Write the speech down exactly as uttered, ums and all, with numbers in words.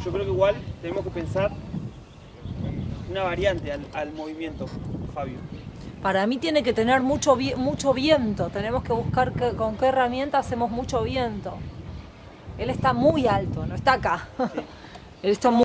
yo creo que igual tenemos que pensar una variante al, al movimiento, Fabio. Para mí tiene que tener mucho, vi mucho viento, tenemos que buscar que, con qué herramienta hacemos mucho viento. Él está muy alto, no está acá. Sí. Él está muy